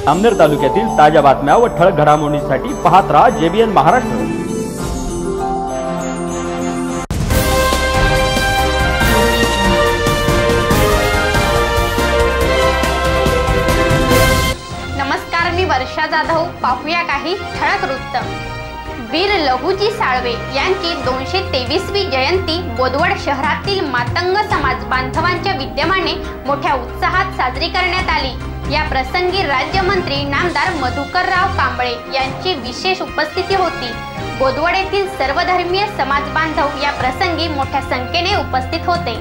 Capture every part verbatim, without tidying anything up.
अमनेर तालुक्यातील ताज्या बातम्या व ठळक घडामोडींसाठी पाहत राहा जेबीएन महाराष्ट्र। नमस्कार, मी वर्षा जाधव। पाहूया काही ठळक वृत्त। वीर लहुजी साळवे यांची दोनशे तेवीसवी जयंती बोदवड शहरातील मातंग समाज बांधवांच्या विद्यमाने मोठ्या उत्साहात साजरी करण्यात आली। या प्रसंगी राज्यमंत्री नामदार मधुकरराव कांबळे यांची विशेष उपस्थिती होती। बोदवड येथील सर्वधर्मीय समाज बांधव या प्रसंगी मोठ्या संख्येने उपस्थित होते।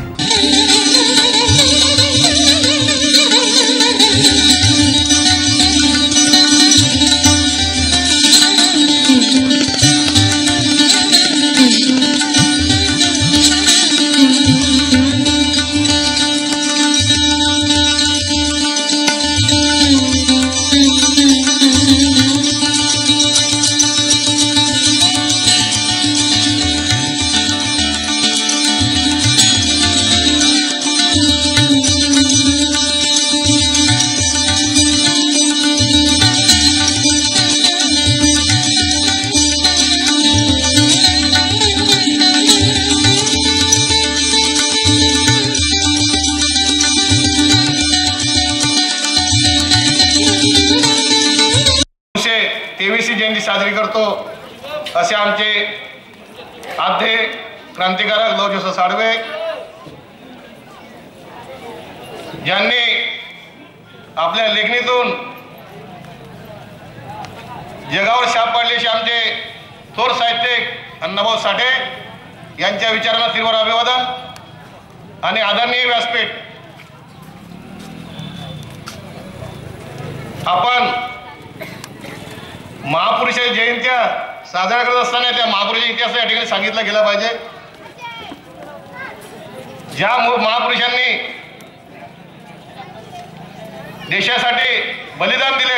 तेवीसवी जयंती साजरी करतो असे आमचे आद्य क्रांतिकारक लहुजी साळवे ज्यांनी आपल्या लेखणीतून जगावर छाप पाडली असे आमचे थोर साहित्यिक अण्णाभाऊ साठे यांच्या विचारांना तीव्र अभिवादन आणि आदरणीय व्यासपीठ। आपण महापुरुषाची जयंत्या साजरा करत असताना त्या महापुरुषाचा इतिहास या ठिकाणी सांगितला गेला पाहिजे। ज्या महापुरुषांनी देशासाठी बलिदान दिले,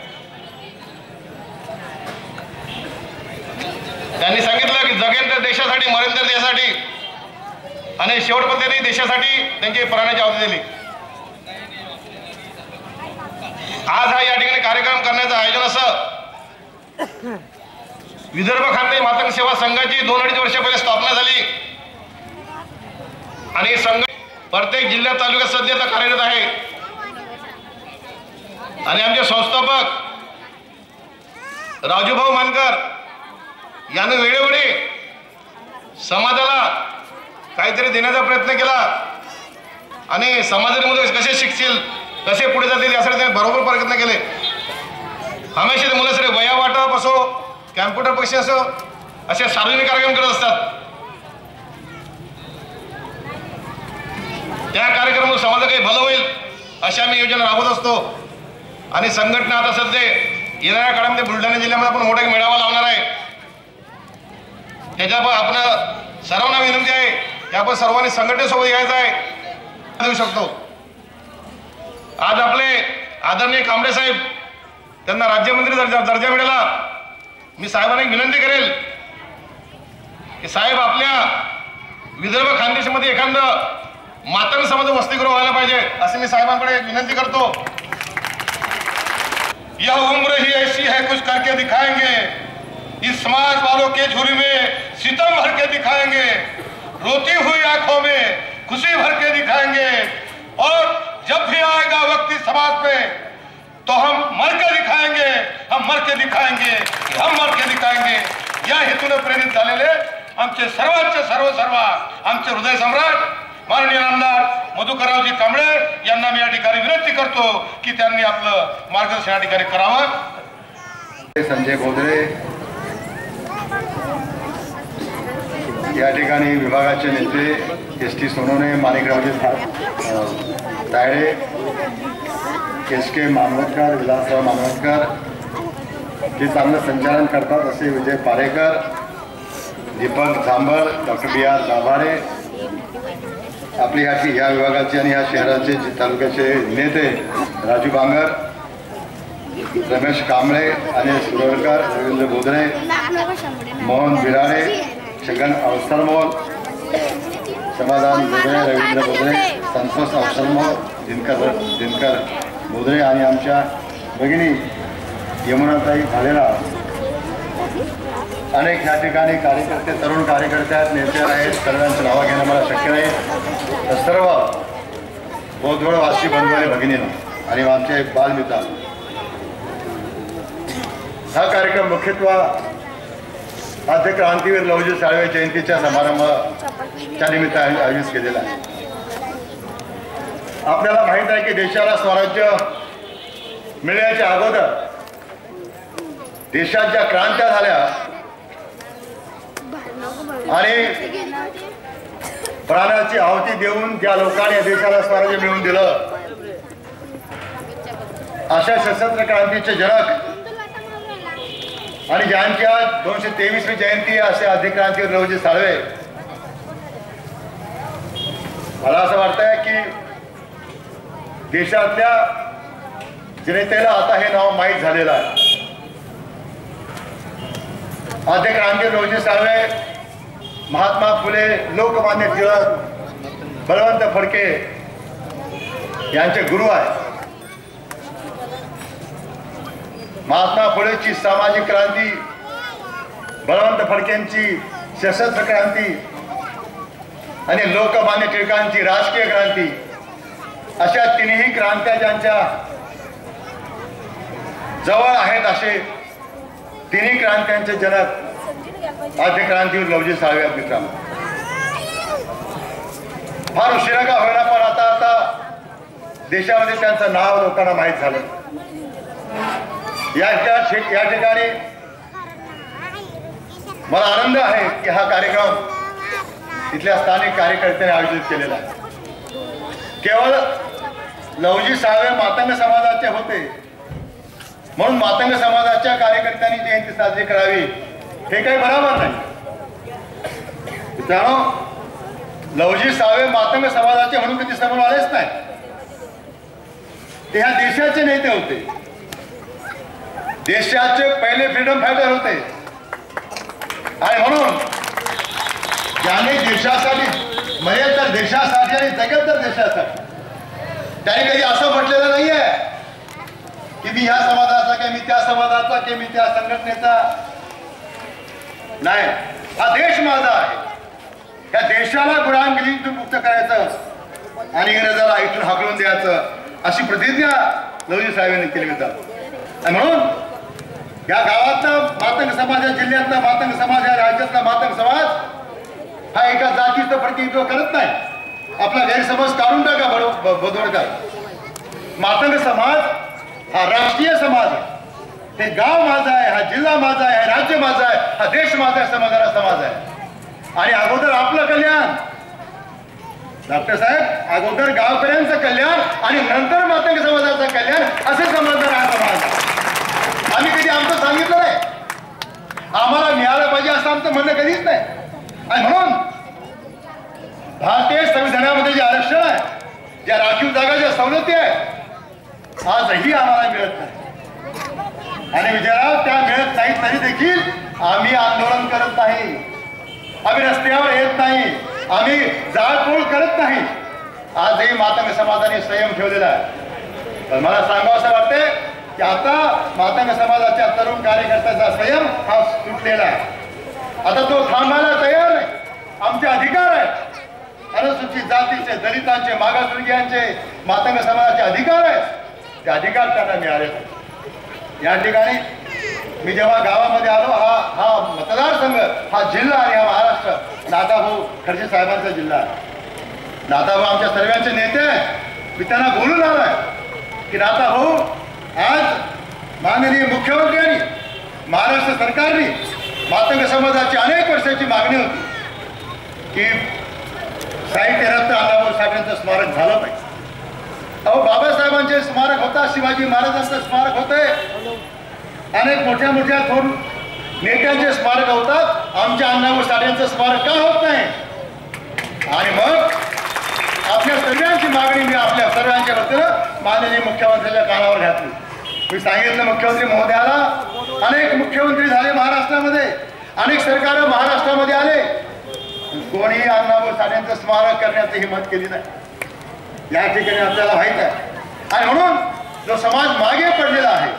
त्यांनी सांगितलं की जगेन तर देशासाठी, मरेन तर देशासाठी, आणि शेवटपर्यंत त्यांनी देशासाठी त्यांची प्राणाची आहुती दिली। आज हा या ठिकाणी कार्यक्रम करण्याचं आयोजन असं विदर्भ खानदेश मातंग सेवा संघाची दोन अडीच वर्ष पहिले स्थापना झाली आणि संघ प्रत्येक जिल्ह्यात तालुक्यात सध्या कार्यरत आहे। आणि आमचे संस्थापक राजूभाऊ मानकर याने वेळोवेळी समाजाला काहीतरी देण्याचा प्रयत्न केला आणि समाजामध्ये कसे शिकतील, कसे पुढे जातील यासाठी त्यांनी बरोबर प्रयत्न केले। हमेशा ते मुलं सगळे वया वाटप असो, कॅम्प्युटर परीक्षा असो, असे सार्वजनिक कार्यक्रम करत असतात। त्या कार्यक्रमातून समाजाला काही भलं होईल अशी आम्ही योजना राबवत असतो। आणि संघटना आता सध्या येणाऱ्या काळामध्ये बुलढाणा जिल्ह्यामध्ये आपण मोठा एक मेळावा लावणार आहे। त्याच्या आपण सर्वांना विनंती आहे की आपण सर्वांनी संघटनेसोबत यायचं आहे, देऊ शकतो। आज आपले आदरणीय कांबळे साहेब त्यांना राज्यमंत्री दर्जा दर्जा मिळाला। मी साहेबांना विनंती करेल की साहेब आपल्या विदर्भ खानदेशमध्ये एखादं मातंग समाज वसतिगृह व्हायला पाहिजे असे मी साहेबांकडे विनंती करतो। यह उम्र ही ऐसी है कुछ करके दिखाएंगे, इस समाज वालों के झोली में सितम भर के दिखाएंगे, रोती हुई आंखों में खुशी भर के दिखाएंगे, और जब भी आएगा वक्त इस समाज पे तो हम मर के दिखाएंगे, हम मर के दिखाएंगे, हम मर के दिखाएंगे। या हेतूने प्रेरित झालेले आमचे सर्वांचे सर्व सर्व आमचे हृदय सम्राट माननीय नामदार मधुकररावजी कांबळे यांना मी या ठिकाणी विनंती करतो की त्यांनी आपलं मार्गदर्शन या ठिकाणी करावं। संजय बोधरे या ठिकाणी विभागाचे नेते S T Sonawane, Manikrao ji Tayade, S K Manavatkar, Vilasrao Manavatkar, जे चांगलं संचालन करतात असे Vijay Parekar, Deepak Zambal, doctor B R Dabhade, आपली ह्या ह्या विभागाचे आणि ह्या शहराचे तालुक्याचे नेते राजू बांगर, रमेश कांबळे, अनिल सुरवळकर, रवींद्र बोधरे, मोहन बिराडे, छगन अवसरमोल, समाधान बोधरे, रवींद्र बोधरे, संतोष अवसरमोल, दिनकर दिनकर बोधरे आणि आमच्या भगिनी यमुनाताई भालेराव, अनेक या ठिकाणी कार्यकर्ते, तरुण कार्यकर्ते आहेत, नेते आहेत, सर्वांची नावं घेणं मला शक्य नाही. तर सर्व बोधवडवासी बंधू आणि भगिनींना आणि आमचे बालमित्र, हा कार्यक्रम मुख्यत्वे आद्य क्रांतीवीर लहुजी साळवे जयंतीच्या समारंभाच्या निमित्त आयोजित केलेला आहे. आपल्याला माहीत आहे की देशाला स्वराज्य मिळण्याच्या अगोदर देशात ज्या क्रांत्या झाल्या आणि प्राणाची आहुती देऊन ज्या लोकांनी देशाला स्वराज्य मिळवून दिलं, अशा सशस्त्र क्रांतीचे जनक आणि ज्यांची आज दोनशे तेवीसवी जयंती असे आद्य क्रांतीवीर लहुजी साळवे, मला असं वाटतंय की देशातल्या जनतेला आता हे नाव माहीत झालेलं आहे. आद्य क्रांतीवीर लहुजी साळवे महात्मा फुले, लोकमान्य टिळक, बळवंत फडके यांचे गुरु आहे. महात्मा फुलेची सामाजिक क्रांती, बळवंत फडकेंची सशस्त्र क्रांती आणि लोकमान्य टिळकांची राजकीय क्रांती, अशा तिन्ही क्रांत्या ज्यांच्या जवळ आहेत, असे तिन्ही क्रांत्यांचे जनक आद्य क्रांतीवीर लहुजी साळवे मित्रांनो. फार उशिरा का होईना, पण आता आता देशामध्ये त्यांचं नाव लोकांना माहीत झालं. या या ठिकाणी मला आनंद आहे की हा कार्यक्रम तिथल्या स्थानिक कार्यकर्त्यांनी आयोजित केलेला आहे. केवळ लहुजी साळवे मातंग समाजाचे होते म्हणून मातंग समाजाच्या कार्यकर्त्यांनी जयंती साजरी करावी हे काही बरोबर नाही. मित्रांनो, लहुजी साळवे मातंग समाजाचे म्हणून कधी समोर आलेच नाही. ते ह्या देशाचे नेते होते, देशाचे पहिले फ्रीडम फायटर होते आणि म्हणून ज्याने देशासाठी मरेल तर देशासाठी आणि जगेल तर देशासाठी, त्याने कधी असं म्हटलेलं नाहीये की मी ह्या समाजाचा की मी त्या समाजाचा की मी त्या संघटनेचा नाही. हा देश माझा आहे. या देशाला गुलामगिरीतून मुक्त करायचं आणि इंग्रजाला इथून हाकलून द्यायचं, अशी प्रतिज्ञा लहुजी साळवेंनी केली होती. आणि म्हणून या गावातला मातंग समाज, या जिल्ह्यातला मातंग समाज, या राज्यातला मातंग समाज हा एका जातीचं प्रतिनिधित्व करत नाही. आपला गैरसमज काढून टाका बोधवडकर. मातंग समाज हा राष्ट्रीय समाज आहे. हे गाव माझा आहे, हा जिल्हा माझा आहे, राज्य माझा आहे, हा देश माझा आहे, समाजाला समाज आहे. आणि अगोदर आपलं कल्याण, डॉक्टर साहेब, अगोदर गावकऱ्यांचं कल्याण आणि नंतर मातंग समाजाचं कल्याण असे समजणार हा समाज. आम्ही कधी आमचं सांगितलं नाही, आम्हाला मिळालं पाहिजे असं आमचं म्हणणं कधीच नाही. आणि म्हणून भारतीय संविधानामध्ये जे आरक्षण आहे, ज्या राखीव जागा, ज्या सवलती आहेत, आजही आम्हाला मिळत नाही. आणि विजयराव, त्या मिळत नाही तरी देखील आम्ही आंदोलन करत नाही, आम्ही रस्त्यावर येत नाही, आम्ही जाळपोळ करत नाही. आजही मातंग समाजाने संयम ठेवलेला आहे. पण मला सांगावं असं वाटते की आता मातंग समाजाच्या तरुण कार्यकर्त्याचा संयम हा सुटलेला आहे. आता तो थांबायला तयार नाही. आमचे अधिकार आहेत, अनुसूचित जातीचे, दलितांचे, मागासवर्गीयांचे, मातंग समाजाचे अधिकार आहेत, ते अधिकार त्यांना मिळाले. या ठिकाणी मी जेव्हा गावामध्ये आलो, हा हा मतदारसंघ, हा जिल्हा आणि हा महाराष्ट्र नाथाभाऊ खडसे साहेबांचा जिल्हा आहे. नाथाभाऊ आमच्या सर्वांचे नेते आहेत. मी त्यांना बोलून आलोय की नाथाभाऊ, आज माननीय मुख्यमंत्र्यांनी, महाराष्ट्र सरकारने मातंग समाजाची अनेक वर्षाची मागणी होती की साहित्य रत्न अण्णाभाऊ साठेंचं स्मारक झालं पाहिजे. अहो, बाबासाहेबांचे स्मारक होता, शिवाजी महाराजांचं स्मारक होते, अनेक मोठ्या मोठ्या थोर नेत्यांचे स्मारक होतात, आमच्या अण्णाभाऊ साठेंचं स्मारक का होत नाही? आणि मग आपल्या सर्वांची मागणी मी आपल्या सर्वांच्या वतीनं माननीय मुख्यमंत्र्यांच्या कानावर घातली. मी सांगितलं, मुख्यमंत्री महोदयाला अनेक मुख्यमंत्री झाले महाराष्ट्रामध्ये, अनेक सरकार महाराष्ट्रामध्ये आले, कोणीही अण्णाभाऊ साठेंचं स्मारक करण्याची हिंमत केली नाही. या ठिकाणी आपल्याला माहित आहे. आणि म्हणून जो समाज मागे पडलेला आहे,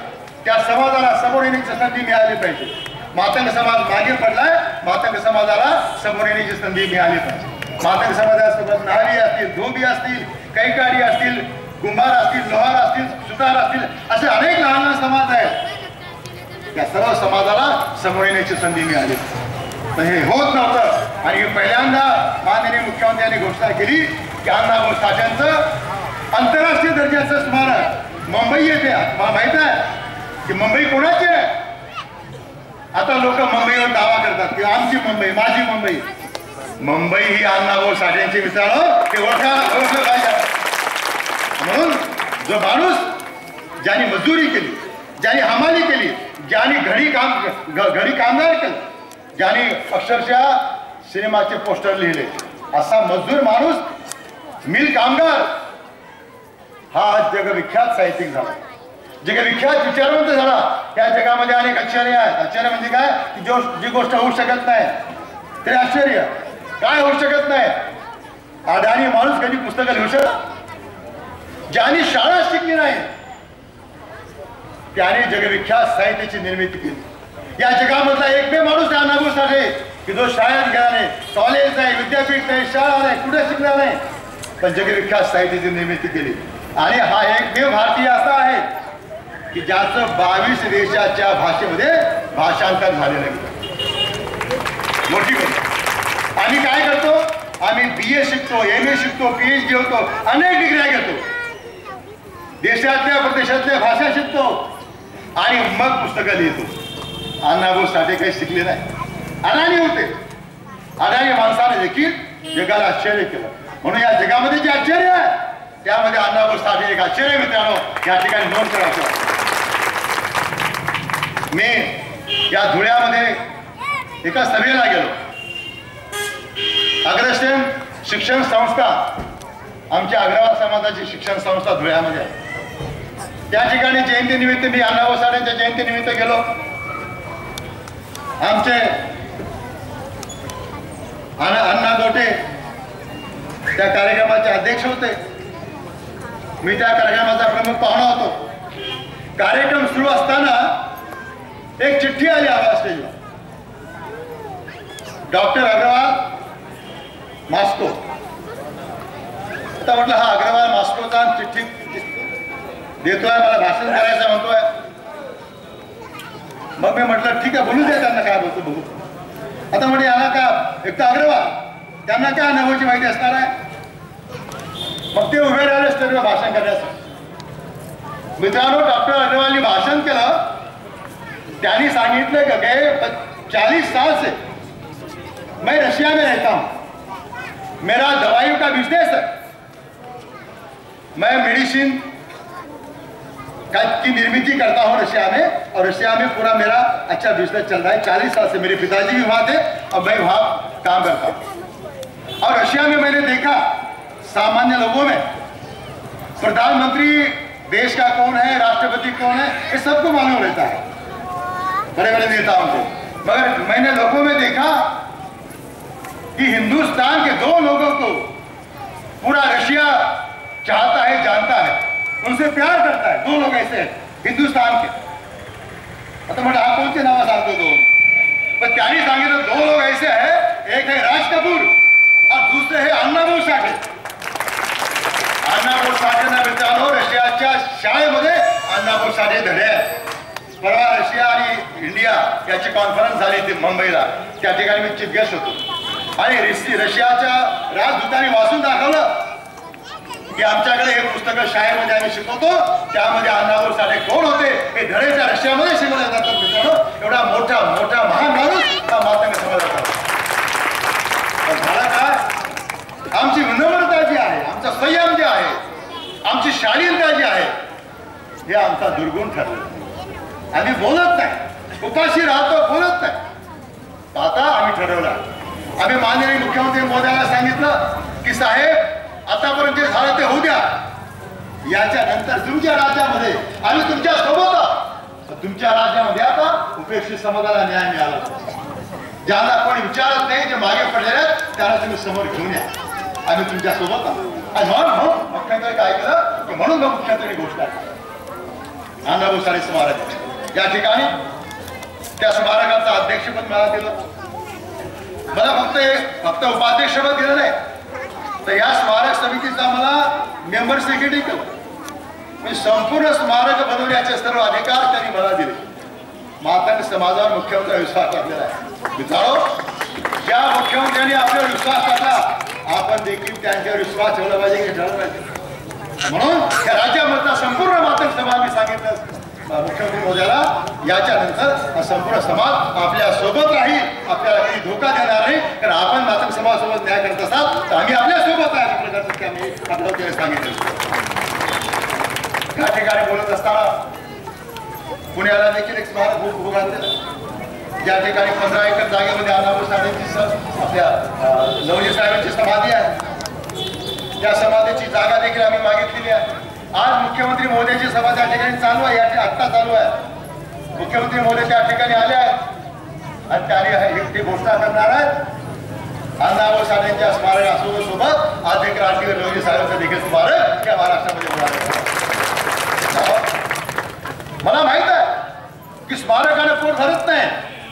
त्या समाजाला समोर येण्याची संधी मिळाली पाहिजे. मातंग समाज मागे पडलाय, मातंग समाजाला समोर येण्याची संधी मिळाली पाहिजे. मातंग समाजासोबत न्हावी असतील, धोबी असतील, कैकाडी असतील, कुंभार असतील, लोहार असतील, सुतार असतील, असे अनेक लहान लहान समाज आहेत. या सर्व समाजाला समोर येण्याची संधी मिळाली, पण हे होत नव्हतं. आणि पहिल्यांदा माननीय मुख्यमंत्र्यांनी घोषणा केली की अण्णाभाऊ साठ्यांचं आंतरराष्ट्रीय दर्जाचं स्मारक मुंबई येथे. मला माहित आहे की मुंबई कोणाची आहे. आता लोक मुंबईवर दावा करतात की आमची मुंबई, माझी मुंबई. मुंबई ही अण्णाभाऊ साठ्यांची मित्रांनो, ते ओळखा ओळखलं पाहिजे. म्हणून जो माणूस ज्याने मजुरी केली, ज्याने हमाली केली, ज्याने घडी काम घडी कामगार केलं, ज्याने अक्षरशः सिनेमाचे पोस्टर लिहिले, असा मजदूर माणूस, मिल कामगार, हा जगविख्यात साहित्यिक झाला, जगविख्यात विचारवंत झाला. त्या जगामध्ये अनेक आश्चर्य आहेत. आश्चर्य म्हणजे काय की जो जी गोष्ट होऊ शकत नाही ते आश्चर्य. काय होऊ शकत नाही. अडाणी माणूस कधी पुस्तकं लिहू शकत, ज्याने शाळा शिकली नाही त्याने जगविख्यात साहित्याची निर्मिती केली. या जगामधला एकमेव माणूस आहे अण्णाभाऊ साठे की जो शाळेत गेला नाही, कॉलेज नाही, विद्यापीठ नाही, शाळा नाही, कुठे शिकला नाही, पण जगविख्यात साहित्याची निर्मिती केली. आणि हा एकमेव भारतीय असा आहे की ज्याचं बावीस देशाच्या भाषेमध्ये भाषांतर झालेलं आहे. मोठी गोष्ट. आम्ही काय करतो, आम्ही बी ए शिकतो, एम ए शिकतो, पीएच डी होतो, अनेक डिग्र्या घेतो, देशातल्या प्रदेशातल्या भाषा शिकतो आणि मग पुस्तकं लिहितो. अण्णाभाऊ साठे काही शिकले नाही, अडाणी होते. अडाणी माणसाने देखील जगाला आश्चर्य केलं. म्हणून या जगामध्ये जे आश्चर्य आहे त्यामध्ये अण्णाभाऊ साठे एक आश्चर्य. मित्रांनो, या ठिकाणी नोंद करायचं. मी या धुळ्यामध्ये एका सभेला गेलो. अग्रसेन शिक्षण संस्था, आमच्या अग्रवाल समाजाची शिक्षण संस्था धुळ्यामध्ये आहे. त्या ठिकाणी जयंती निमित्त मी अण्णाभाऊ साठेंच्या जयंती निमित्त गेलो. आमचे अण्णा गोटे त्या कार्यक्रमाचे अध्यक्ष होते. मी त्या कार्यक्रमाचा प्रमुख पाहुणा होतो. कार्यक्रम सुरू असताना एक चिठ्ठी आली आम्हाला स्टेजवर. Doctor Agrawal Moscow. आता म्हटलं हा अग्रवाल मॉस्कोचा चिठ्ठी देतोय, मला भाषण करायचं म्हणतोय. मग मी म्हटलं ठीक आहे, बोलू द्या, त्यांना काय बोलतो बघू. आता म्हणजे यांना का एक तर अग्रवाल, त्यांना काय अण्णाभाऊची माहिती असणार आहे. मग ते उभे राहिले स्टेजवर भाषण करण्यासाठी. मित्रांनो, डॉक्टर अग्रवालनी भाषण केलं. त्यांनी सांगितलं की गए चालीस साल से मैं रशिया में रहता हूं, मेरा दवाइयों का बिजनेस है, मैं मेडिसिन की निर्मित करता हूं रशिया में, और रशिया में पूरा मेरा अच्छा बिजनेस चल रहा है. चालीस साल से मेरे पिताजी भी वहां थे और मैं वहां काम करता हूं. और रशिया में मैंने देखा सामान्य लोगों में प्रधानमंत्री देश का कौन है, राष्ट्रपति कौन है, ये सबको मालूम रहता है, बड़े बड़े नेताओं को. मगर मैंने लोगों में देखा कि हिंदुस्तान के दो लोगों को पूरा रशिया चाहता है, जानता है, उनसे प्यार करता है. दो लोग ऐसे हैं हिंदुस्तान के. आता म्हणजे हा कोणते नाव सांगतो दोन, पण त्यांनी सांगितलं दो लोग ऐसे है, एक है राज कपूर और दूसरे है अण्णाभाऊ साठे. अण्णाभाऊ साठेंना मित्रांनो रशियाच्या शाळेमध्ये अण्णाभाऊ साठे धडे आहेत. परवा रशिया आणि इंडिया याची कॉन्फरन्स झाली ती मुंबईला. त्या ठिकाणी मी चीफ गेस्ट होतो आणि रशियाच्या राजदूतांनी वाचून दाखवलं की आमच्याकडे हे पुस्तक शाळेमध्ये आम्ही शिकवतो, त्यामध्ये अण्णाभाऊ साठे कोण होते हे धडेच्या रशियामध्ये शिकवले जातात. मित्रांनो, एवढा मोठा मोठा महान माणूस हा मातंग समाजाचा. झाला काय, आमची विनम्रता जी आहे, आमचा संयम जे आहे, आमची शालीनता जी आहे, हे आमचा दुर्गुण ठरला. आम्ही बोलत नाही, उपाशी राहतो, बोलत नाही. आता आम्ही ठरवलं, आम्ही माननीय मुख्यमंत्री महोदयाला सांगितलं की साहेब आतापर्यंत जे झालं ते होऊ द्या, याच्या नंतर तुमच्या राज्यामध्ये आम्ही तुमच्या सोबत आहोत. तुमच्या राज्यामध्ये आता उपेक्षित समाजाला न्याय मिळाला. ज्यांना कोणी विचारत नाही, जे मागे पडलेले आहेत त्यांना तुम्ही समोर घेऊन या, आम्ही तुमच्या सोबत आहोत. आणि म्हणून मुख्यमंत्री काय केलं की म्हणून मुख्यमंत्र्यांनी घोषणा केली अण्णाभाऊ साठे स्मारक. या ठिकाणी त्या स्मारकाचं अध्यक्षपद मला दिलं. मला फक्त फक्त उपाध्यक्षपद दिलं नाही, तर या स्मारक समितीचा मला मेंबर सेक्रेटरी केलं. मी संपूर्ण स्मारक बनवण्याचे सर्व अधिकार त्यांनी मला दिले. मातंग समाजावर मुख्यमंत्री विश्वास टाकलेला आहे. मित्रांनो, ज्या मुख्यमंत्र्यांनी आपल्यावर विश्वास टाकला आपण देखील त्यांच्यावर विश्वास ठेवला पाहिजे की ठेवला पाहिजे. म्हणून या राज्यामधला संपूर्ण मातंग समाज मी सांगितलं मुख्यमंत्री महोदयाला, याच्यानंतर हा संपूर्ण समाज आपल्या सोबत राहील, आपल्याला काही धोका देणार नाही. कारण आपण मातंग समाजासोबत न्याय करत असाल तर आम्ही आपल्या सोबत आहे अशा प्रकारचं की आम्ही आपल्याला सांगितलं. या ठिकाणी बोलत असताना पुण्याला देखील एक स्मारक उभं घातलेलं. या ठिकाणी पंधरा एकर जागेमध्ये अण्णाभाऊ साठेंची आपल्या लवजी साहेबांची समाधी आहे. त्या समाधीची जागा देखील आम्ही मागितलेली आहे. आज मुख्यमंत्री महोदयाची सभा त्या ठिकाणी चालू आहे, या आत्ता चालू आहे. मुख्यमंत्री महोदय त्या ठिकाणी आले आहेत आणि त्याने ती घोषणा करणार आहेत अण्णाभाऊ साठेंच्या स्मारकासोबत आज एक क्रांतीवीर लवजी साहेबांचं देखील स्मारक या महाराष्ट्रामध्ये होणार आहे. मला माहित आहे की स्मारकाने पोट भरत नाही,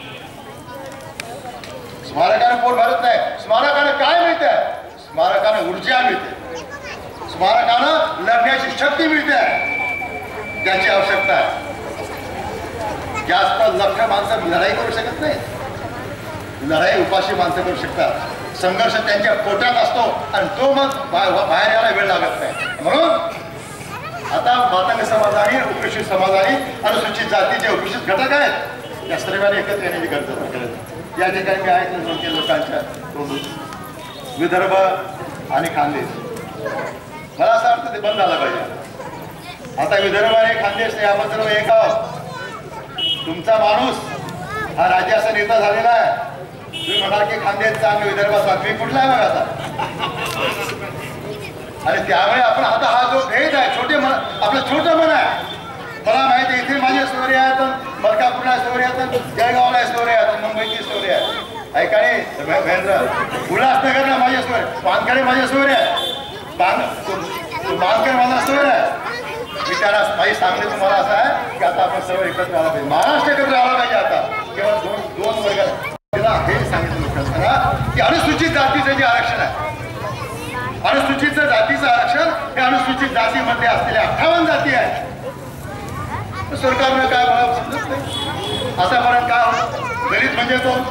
स्मारकाने पोट भरत नाही. स्मारकाने काय मिळते? स्मारकाने ऊर्जा मिळते, स्मारकानं लढण्याची शक्ती मिळते, त्याची आवश्यकता आहे. जास्त लक्ष माणसं लढाई करू शकत नाही, लढाई उपाशी माणसं करू शकतात. संघर्ष त्यांच्या पोटात असतो आणि तो मग बाहेर यायला वेळ लागत नाही. म्हणून आता मातंग समाजाने, उपरिषद समाजाने, अनुसूचित जातीचे उपरिषद घटक आहेत, त्या सर्वांनी एकत्र येण्याची गरज आहे. या ठिकाणी मी ऐकलं दोन लोकांच्या विदर्भ आणि खानदेश, मला असं वाटतं ते बंद झालं पाहिजे. आता विदर्भ आणि खानदेश याबद्दल एक आहोत. तुमचा माणूस हा राज्याचा नेता झालेला आहे. तुम्ही म्हणाल की खानदेशचा आणि विदर्भाचा, तुम्ही कुठला आहे बघा आता. आणि त्यामुळे आपण आता हा जो भेद आहे, छोटे मन, आपलं छोटं मन आहे. मला माहिती आहे इथे माझी स्टोरी आहे, मलकापूरला स्टोरी आहे, जळगावला स्टोरी आहे, मुंबईची स्टोरी आहे. ऐकाने महेंद्र, उल्हासनगरला माझी स्टोरी, पानकडे माझी स्टोरी आहे, मानकर माझा स्टोरी आहे. मी त्याला माझी सांगणे तुम्हाला असं आहे की आता आपण सर्व एकत्र आला पाहिजे, महाराष्ट्र एकत्र आला पाहिजे. आता केवळ दोन दोन वर्गात हे सांगितलं की अनुसूचित जातीचं जे आरक्षण आहे, अनुसूचित जातीचं आरक्षण हे अनुसूचित जातीमध्ये असलेल्या अठ्ठावन्न जाती आहेत. सरकारनं काय मला समजत नाही. आतापर्यंत काय होतं? दलित म्हणजे कोण?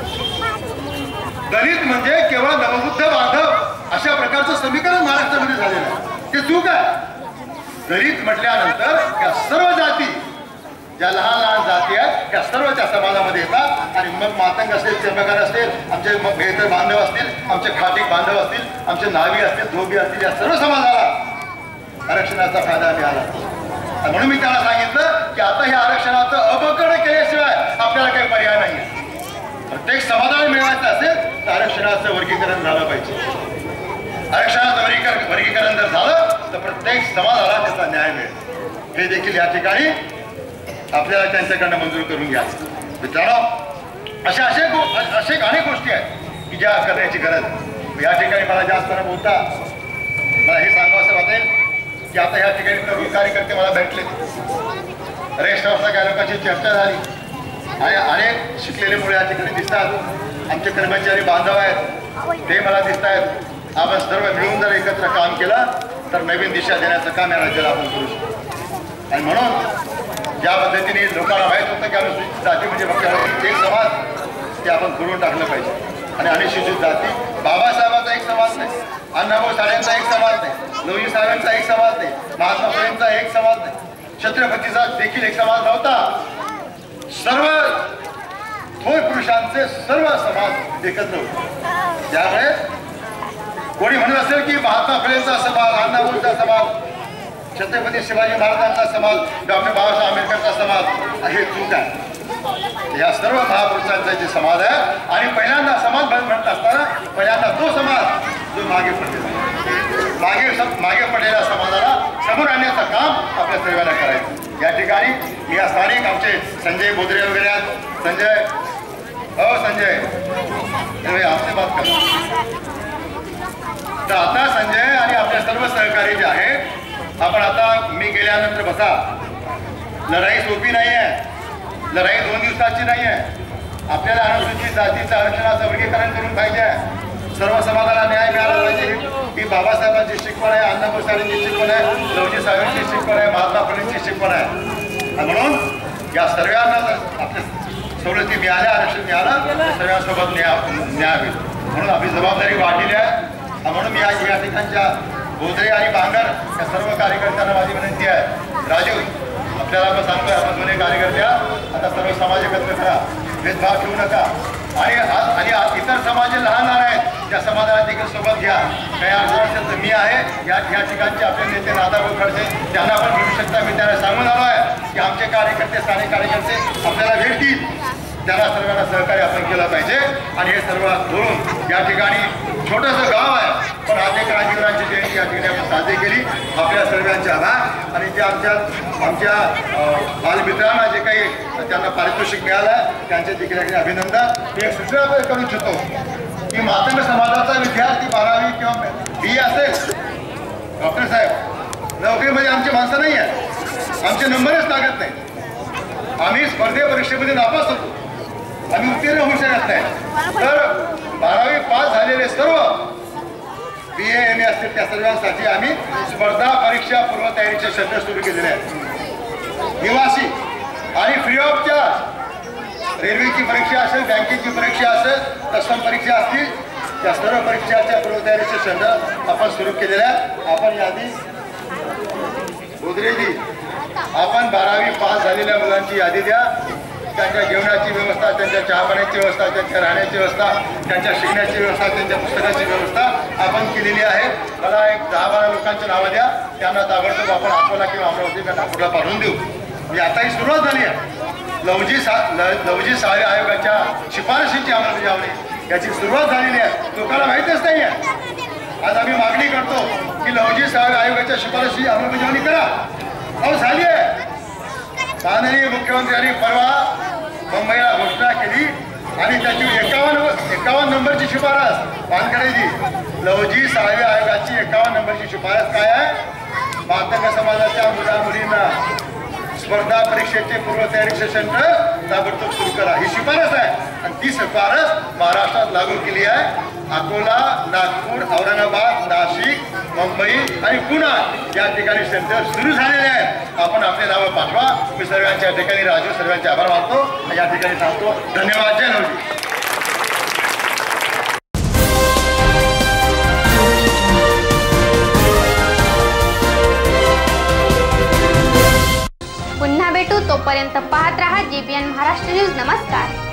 दलित म्हणजे केवळ नवबुद्ध बांधव अशा प्रकारचं समीकरण महाराष्ट्रामध्ये झालेलं आहे. ते चूक आहे. दलित म्हटल्यानंतर या सर्व जाती, ज्या लहान लहान जाती आहेत त्या सर्व त्या समाजामध्ये येतात. आणि मग मातंग असतील, चेंबकार असतील, आमचे मग बेहतर बांधव असतील, आमचे खाटीक बांधव असतील, आमचे नावी असतील, धोबी असतील, या सर्व समाजाला आरक्षणाचा फायदा मिळाला. म्हणून मी त्याला सांगितलं की आता हे आरक्षणाचं अबकड केल्याशिवाय आपल्याला काही पर्याय नाही. प्रत्येक समाजाला मिळवायचं असेल तर आरक्षणाचं वर्गीकरण झालं पाहिजे. आरक्षणाचं वर्गीकरण वर्गीकरण जर झालं तर प्रत्येक समाजाला त्याचा न्याय मिळेल. हे देखील या ठिकाणी आपल्याला त्यांच्याकडनं मंजूर करून घ्या. मित्रांनो, अशा असे असे अनेक गोष्टी आहेत की ज्या करण्याची गरज. या ठिकाणी मला जास्त न बोलता मला हे सांगावं असं वाटेल की आता या ठिकाणी तरुण कार्यकर्ते मला भेटले, रेस्ट हाऊसला काही लोकांची चर्चा झाली आणि अनेक शिकलेले मुळे या ठिकाणी दिसतात. आमचे कर्मचारी बांधव आहेत ते मला दिसत आहेत. आपण सर्व मिळून जर एकत्र काम केलं तर नवीन दिशा देण्याचं काम या राज्याला आपण करू शकतो. आणि म्हणून ज्या पद्धतीने लोकांना माहीत होतं की अनुसूचित जाती म्हणजे फक्त एक समाज, ते आपण करून टाकलं पाहिजे. आणि अनुसूचित जाती बाबासाहेबांचा एक समाज नाही, अण्णाभाऊ साठेंचा एक समाज नाही, लवजी साहेबांचा एक समाज नाही, महात्मा फुलेंचा एक समाज नाही, छत्रपतीचा देखील एक समाज नव्हता. सर्व थोर पुरुषांचे सर्व समाज एकत्र होते. त्यामुळे कोणी म्हणत असेल की महात्मा फुलेंचा समाज, अण्णाभाऊंचा समाज, छत्रपती शिवाजी महाराजांचा समाज, डॉक्टर बाबासाहेब आंबेडकरचा समाज, हे चूक आहे. या सर्व महापुरुषांचा जे समाज आहे. आणि पहिल्यांदा समाज म्हणत असताना पहिल्यांदा तो समाज जो मागे पडलेला, मागे मागे पडलेल्या समाजाला समोर आणण्याचं काम आपल्या सर्वांना करायचं. या ठिकाणी या स्थानिक आमचे संजय बोधरे वगैरे आहेत. संजय, हो संजय, आपली बात कर. तर आता संजय आणि आपले सर्व सहकारी जे आहे, आपण आता मी गेल्यानंतर बसा. लढाई सोपी नाही आहे. लढाई दोन दिवसाची नाही आहे. आपल्याला अनुसूचित जातीचं आरक्षणाचं वर्गीकरण करून पाहिजे. सर्व समाजाला न्याय मिळाला पाहिजे. ही बाबासाहेबांची शिकवण आहे, अण्णाभाऊ साठेंची शिकवण आहे, लवजी साहेबांची शिकवण आहे, महात्मा फुलेंची शिकवण आहे. आणि म्हणून या सर्वांना आपल्या सवलती मिळाल्या, आरक्षण मिळालं, सर्वांसोबत न्याय न्यावे म्हणून आपली जबाबदारी वाढलेली आहे. म्हणून मी आज या ठिकाणच्या बोधरे आणि बांगर या सर्व कार्यकर्त्यांना माझी विनंती आहे. राजू, आपल्याला आपण सांगतोय, आपण दोन्ही कार्यकर्त्या आता सर्व समाज एकत्र करा, भेदभाव ठेवू नका. आणि आणि इतर समाज लहान लहान आहेत, त्या समाजाला देखील सोबत घ्या. काही अडचण असेल तर मी आहे, या या ठिकाणचे आपले नेते नादाभाऊ खडसे त्यांना पण घेऊ शकता. मी त्यांना सांगून आलो आहे की आमचे कार्यकर्ते, स्थानिक कार्यकर्ते आपल्याला भेटतील. त्यांना सर्वांना सहकार्य आपण केलं पाहिजे. आणि हे सर्व धरून या ठिकाणी छोटंसं गाव आहे, पण आज एक क्रांतिवीरांची जयंती या ठिकाणी आपण साजरी केली. आपल्या सर्वांचे आभार. आणि जे आमच्या आमच्या बालमित्रांना जे काही त्यांना पारितोषिक मिळालं त्यांचे देखील अभिनंदन. मी एक सूचना करू इच्छितो की मातंग समाजाचा विद्यार्थी बारावी किंवा बी असेल, डॉक्टर साहेब, नोकरीमध्ये आमची माणसं नाही आहे, आमचे नंबरच लागत नाही. आम्ही स्पर्धे परीक्षेमध्ये नापास होतो, आम्ही उत्तीर्ण होऊ शकत नाही. तर बारावी पास झालेले सर्व बी ए एम ए असतील त्या सर्वांसाठी आम्ही स्पर्धा परीक्षा पूर्वतयारीचे सत्र सुरू केलेले आहेत. निवासी आणि फ्री ऑफ चार्ज रेल्वेची परीक्षा असेल, बँकेची परीक्षा असेल, कस्टम परीक्षा असतील, त्या सर्व परीक्षाच्या पूर्वतयारीचे सत्र आपण सुरू केलेले आहेत. आपण यादी बोधरेजी, आपण बारावी पास झालेल्या मुलांची यादी द्या. त्यांच्या जेवणाची व्यवस्था, त्यांच्या चहा पाण्याची व्यवस्था, त्यांच्या राहण्याची व्यवस्था, त्यांच्या शिकण्याची व्यवस्था, त्यांच्या पुस्तकाची व्यवस्था आपण केलेली आहे. मला एक दहा बारा लोकांची नावं द्या, त्यांना ताबडतोब आपण अकोला किंवा अमरावती किंवा नागपूरला पाठवून देऊ. म्हणजे आता ही सुरुवात झाली आहे. लवजी सा लवजी सहाय्य आयोगाच्या शिफारशींची अंमलबजावणी याची सुरुवात झालेली आहे. लोकांना माहीतच नाही आहे. आज आम्ही मागणी करतो की लवजी सहाय्य आयोगाच्या शिफारशी अंमलबजावणी करा. अहो झाली आहे. माननीय मुख्यमंत्र्यांनी परवा मुंबईला घोषणा केली आणि त्याची एकावन्न एकावन्न नंबरची शिफारस वानखेडेजी, लवजी सहाय्य आयोगाची एकावन्न नंबरची शिफारस काय आहे? मातंग समाजाच्या मुला मुलींना स्पर्धा परीक्षेचे पूर्वतयारीचे सेंटर ताबडतोब सुरू करा, ही शिफारस आहे. आणि ती शिफारस महाराष्ट्रात लागू केली आहे. अकोला, नागपूर, औरंगाबाद, नाशिक, मुंबई आणि पुणे या ठिकाणी सेंटर सुरू झालेले आहेत. आपण आपले नावं पाठवा. मी सर्वांच्या ठिकाणी राजू सर्वांचे आभार मानतो. या ठिकाणी सांगतो धन्यवाद. जय लवजी. पुन्हा भेटू, तोपर्यंत पाहत रहा जेबीएन महाराष्ट्र न्यूज. नमस्कार.